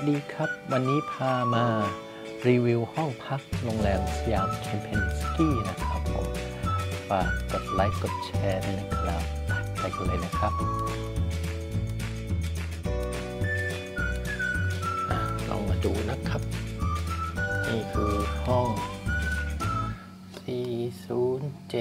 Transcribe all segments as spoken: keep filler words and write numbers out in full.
ดีครับวันนี้พามารีวิวห้องพักโรงแรมสยามแคมเปญสกี้นะครับผมฝากกดไลค์กดแชร์ด้วยนะครับไปกันเลยนะครับลองมาดูนะครับนี่คือห้องสี่ศูนย์เจ็ด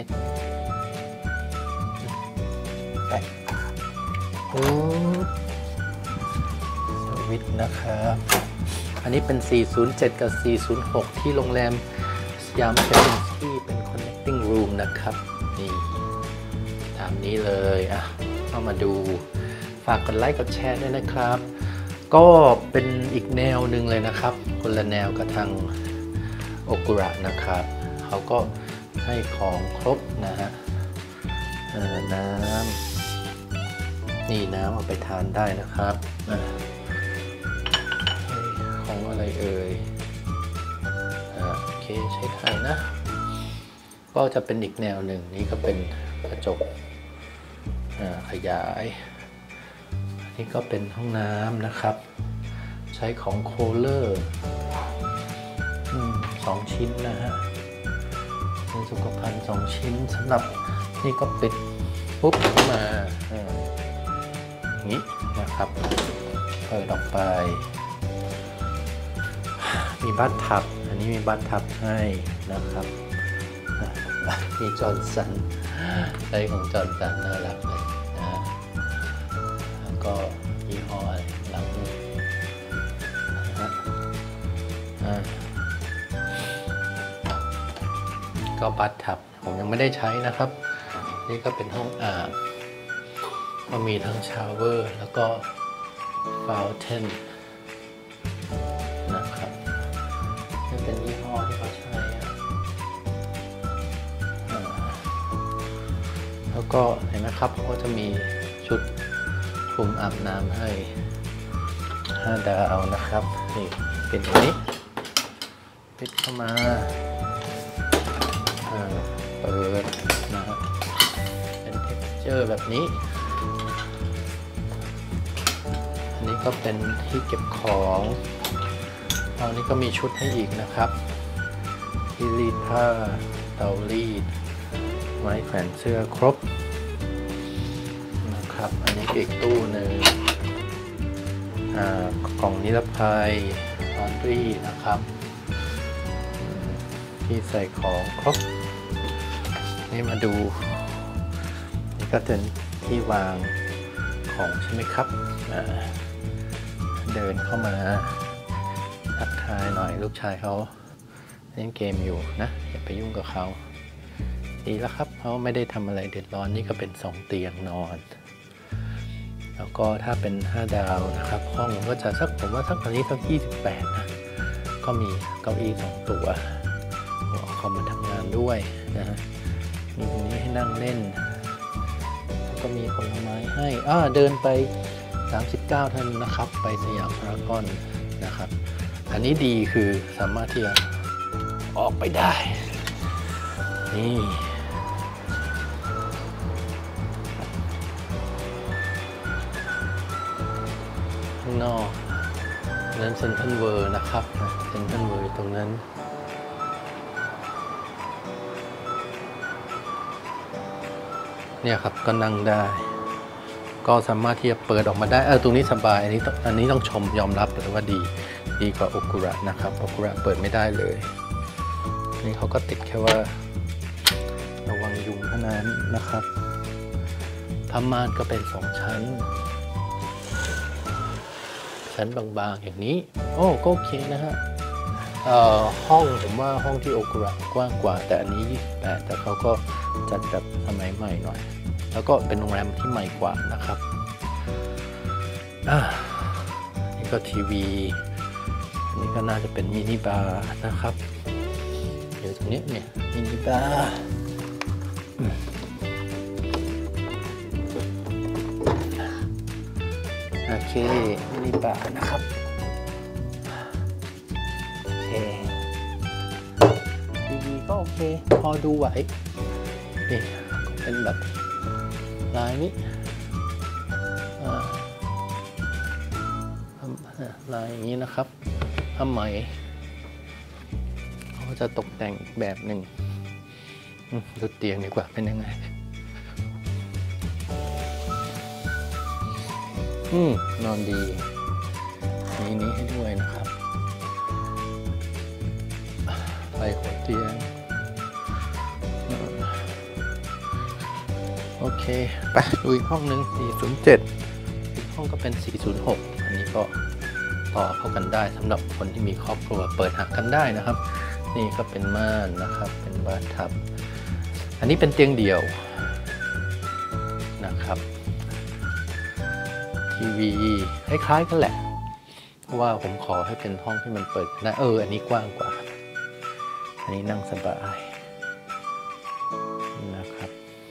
แปดอือสวิตนะครับอันนี้เป็น สี่ศูนย์เจ็ด กับ สี่ศูนย์หก ที่โรงแรมสยามแคมเปญสกี้เป็น connecting room นะครับนี่ตามนี้เลยอ่ะเข้ามาดูฝากกดไลค์กดแชร์ด้วยนะครับก็เป็นอีกแนวหนึ่งเลยนะครับคนละแนวกับทางโอกุระนะครับเขาก็ให้ของครบนะฮะน้ำนี่น้ำเอาไปทานได้นะครับของอะไรเอ่ยโอเคใช้ได้นะก็จะเป็นอีกแนวหนึ่งนี่ก็เป็นกระจกขยายนี่ก็เป็นห้องน้ำนะครับใช้ของโคเลอร์สองชิ้นนะฮะเป็นสุขภัณฑ์สองชิ้นสำหรับนี่ก็ปิดปุ๊บขึ้นมาอย่างนี้นะครับเปิดออกไปมีบัตทับอันนี้มีบัตทับให้นะครับมีจอร์นสันใช้ของจอร์นสันน่ารักเลยนะแล้วก็ยี่ห้ออะไรหลังนะก็บัตทับผมยังไม่ได้ใช้นะครับนี่ก็เป็นห้องอาบก็มีทั้งชาวเวอร์แล้วก็ฟาวเทนนะครับนี่เป็นยี่ห้อที่เขาใช้แล้วก็เห็นไหมครับเขาจะมีชุดคลุมอาบน้ำให้ห้าดาวนะครับนี่เป็นอย่างนี้ปิดเข้ามาเปิดนะฮะเป็นเท็กซ์เจอร์แบบนี้อันนี้ก็เป็นที่เก็บของอันนี้ก็มีชุดให้อีกนะครับที่รีดผ้าเตารีดไม้แขวนเสื้อครบนะครับอันนี้อีกตู้หนึ่งกล่องนิรภัยลอนดรีนะครับที่ใส่ของครบนี่มาดูนี่ก็เป็นที่วางของใช่ไหมครับเดินเข้ามาทักทายหน่อยลูกชายเขาเล่นเกมอยู่นะอย่าไปยุ่งกับเขาดีแล้วครับเขาไม่ได้ทำอะไรเดือดร้อนนี่ก็เป็นสองเตียงนอนแล้วก็ถ้าเป็นห้าดาวนะครับห้องก็จะสักผมว่าสักตอนนี้สักยี่สิบแปดนะก็มีเก้าอี้สองตัวหัวคอมมาทำงานด้วยนะฮะมีตรงนี้ให้นั่งเล่นแล้วก็มีผลไม้ให้อ่าเดินไปสามสิบเก้าท่านนะครับไปสยามพารากอนนะครับอันนี้ดีคือสามารถที่จะออกไปได้นี่ข้างนอกนั้นเซ็นทรัลเวิลด์นะครับเซ็นทรัลเวิลด์ตรงนั้นเนี่ยครับก็นั่งได้ก็สามารถที่จะเปิดออกมาได้เออตรงนี้สบายอันนี้อันนี้ต้องชมยอมรับเลยว่าดีดีกว่าโอกุระนะครับโอกุระเปิดไม่ได้เลยนี่เขาก็ติดแค่ว่าระวังยุงเท่านั้นนะครับผ้าม่านก็เป็นสองชั้นชั้นบางๆอย่างนี้โอ้ก็โอเคนะฮะเอ่อห้องผมว่าห้องที่โอกุระกว้างกว่าแต่อันนี้ยี่สิบแปดแต่เขาก็จัดแบบสมัยใหม่หน่อยแล้วก็เป็นโรงแรมที่ใหม่กว่านะครับอ่านี่ก็ทีวีอันนี้ก็น่าจะเป็นมินิบาร์นะครับเดี๋ยวตรงนี้เนี่ยมินิบาร์โอเคมินิบาร์นะครับโอเคทีวีก็โอเคพอดูไหวนี่เป็นแบบลายนี้ลายอย่างนี้นะครับผ้าไหมเขาจะตกแต่งอีกแบบหนึ่งดูเตียงดีกว่าเป็นยังไงอืมนอนดีนี้นี้ให้ด้วยนะครับไปหัวเตียงโอเคไปดูอีกห้องหนึ่งสี่ศูนย์เจ็ดอีกห้องก็เป็นสี่ศูนย์หกอันนี้ก็ต่อเข้ากันได้สำหรับคนที่มีครอบครัวเปิดหักกันได้นะครับนี่ก็เป็นม่านนะครับเป็นบาร์ทับอันนี้เป็นเตียงเดี่ยวนะครับทีวีคล้ายๆกันแหละเพราะว่าผมขอให้เป็นห้องที่มันเปิดได้เอออันนี้กว้างกว่าอันนี้นั่งสบายนะครับ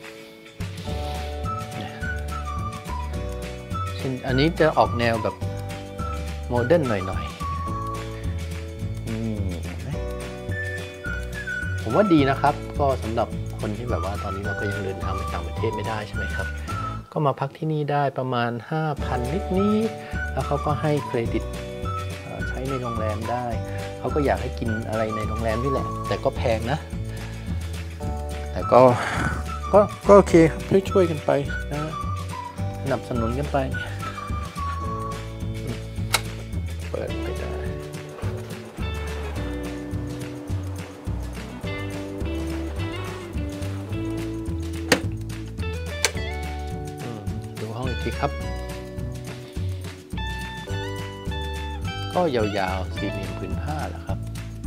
อันนี้จะออกแนวแบบโมเดิร์นหน่อยๆนี่เห็นไหมผมว่าดีนะครับก็สำหรับคนที่แบบว่าตอนนี้เราก็ยังเดินทางไปต่างประเทศไม่ได้ใช่ไหมครับก็มาพักที่นี่ได้ประมาณ ห้าพัน นิดๆแล้วเขาก็ให้เครดิตใช้ในโรงแรมได้เขาก็อยากให้กินอะไรในโรงแรมนี่แหละแต่ก็แพงนะแต่ก็ก็ก็โอเคครับช่วยๆกันไปนะสนับสนุนกันไปเปิดไปได้ดูห้องอีกทีครับก็ยาวๆสี่เหลี่ยมผืนผ้าแหละครับ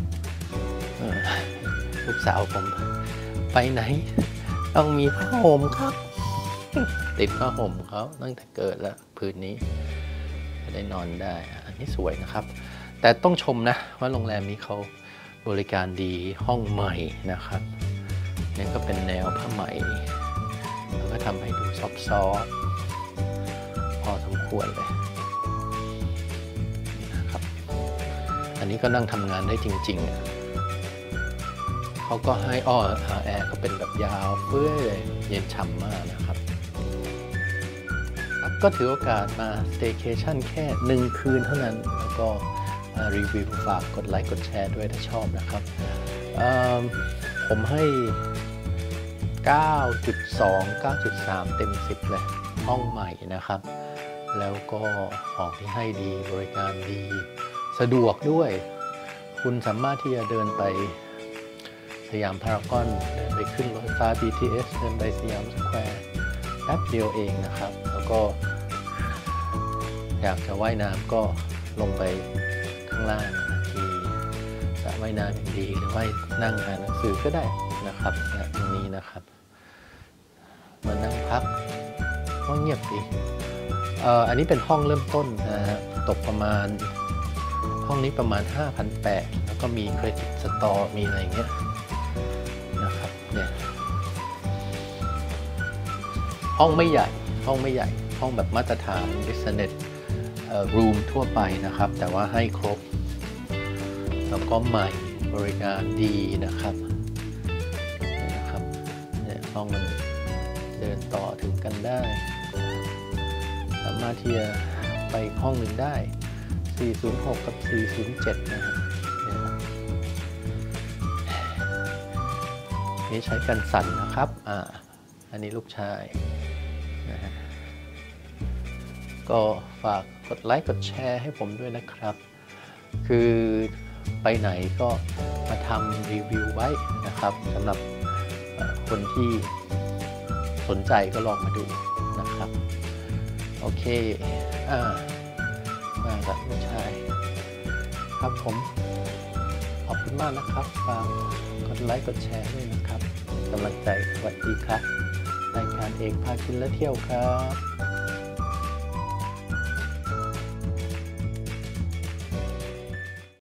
ลูกสาวผมไปไหนต้องมีผ้าห่มครับติดผ้าห่มเขาตั้งแต่เกิดแล้วผืนนี้จะได้นอนได้อันนี้สวยนะครับแต่ต้องชมนะว่าโรงแรมนี้เขาบริการดีห้องใหม่นะครับนี่ก็เป็นแนวผ้าไหมแล้วก็ทำให้ดูซอฟต์ๆพอสมควรเลยนะครับอันนี้ก็นั่งทำงานได้จริงๆเขาก็ให้อ้อแอร์ก็เป็นแบบยาวเฟ้ยเลยเย็นฉ่ำมากนะครับก็ถือโอกาสมา staycation แค่หนึ่งคืนเท่านั้นแล้วก็รีวิวฝากกดไลค์กดแชร์ด้วยถ้าชอบนะครับผมให้ เก้าจุดสอง เก้าจุดสาม เต็มสิบเลยห้องใหม่นะครับแล้วก็ของที่ให้ดีบริการดีสะดวกด้วยคุณสามารถที่จะเดินไปสยามพารากอนเดินไปขึ้นรถไฟฟ้า บี ที เอส เดินไปสยามสแควร์แป๊บเดียวเองนะครับแล้วก็อยากจะว่ายน้ำก็ลงไปข้างล่างที่สระว่ายน้ำอย่างดีหรือว่านั่งอ่านหนังสือก็ได้นะครับตรงนี้นะครับมานั่งพักว่าเงียบดีเอ่ออันนี้เป็นห้องเริ่มต้นนะฮะตกประมาณห้องนี้ประมาณ ห้าพันแปดร้อย แล้วก็มีเครดิตสตอร์มีอะไรเงี้ยนะครับเนี่ยห้องไม่ใหญ่ห้องไม่ใหญ่ห้องแบบมาตรฐาน business room ทั่วไปนะครับแต่ว่าให้ครบแล้วก็ใหม่บริการดีนะครับนี่นะครับเนี่ยห้องมันเดินต่อถึงกันได้สามารถที่จะไปห้องหนึ่งได้สี่ศูนย์หกกับสี่ศูนย์เจ็ดนะครับนี่ใช้กันสั่นนะครับอ่าอันนี้ลูกชายนะฮะก็ฝากกดไลค์กดแชร์ให้ผมด้วยนะครับคือไปไหนก็มาทำรีวิวไว้นะครับสำหรับคนที่สนใจก็ลองมาดูนะครับโอเคอ่ามากับลูกชายครับผมขอบคุณมากนะครับฝากกดไลค์กดแชร์ด้วยนะครับกำลังใจสวัสดีครับรายการเอกพากินและเที่ยวครับ